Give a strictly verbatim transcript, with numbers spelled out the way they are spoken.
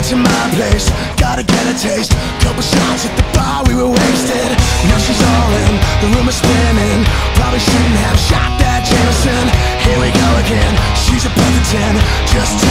to my place, gotta get a taste. Couple shots at the bar, we were wasted. Now she's all in, the room is spinning. Probably shouldn't have shot that Jameson. Here we go again, she's a perfect ten. Just